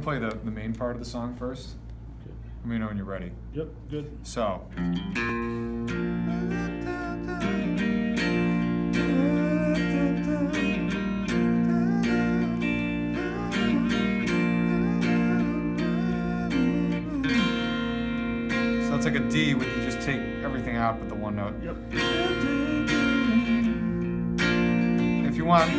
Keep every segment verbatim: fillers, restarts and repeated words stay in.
play the, the main part of the song first. Okay. Let me know when you're ready. Yep, good. So. So it's like a D when you just take everything out but the one note. Yep. If you want.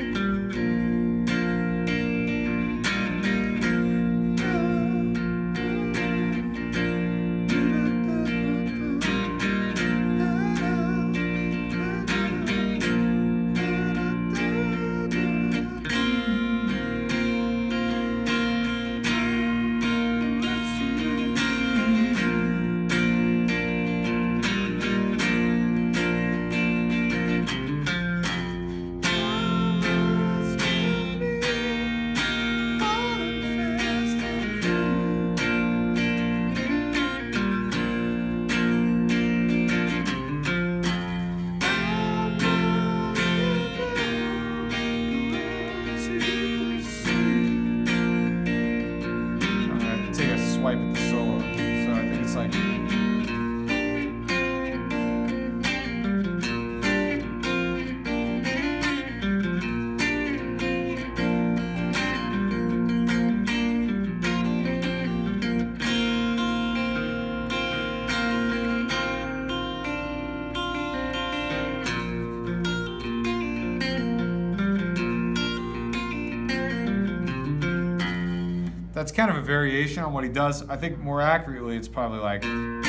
Swipe at the solo, so I think it's like that's kind of a variation on what he does. I think more accurately, it's probably like. And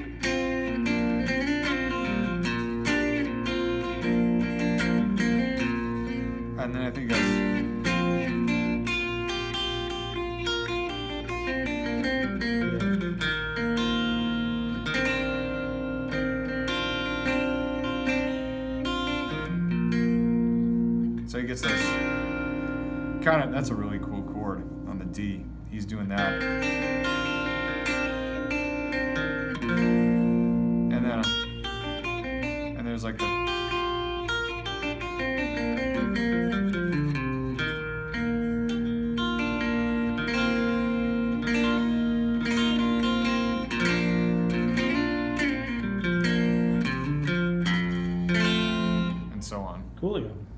then I think that's. So he gets this. Kind of, that's a really cool chord on the D. He's doing that. And then, uh, and there's like the. And so on. Coolio.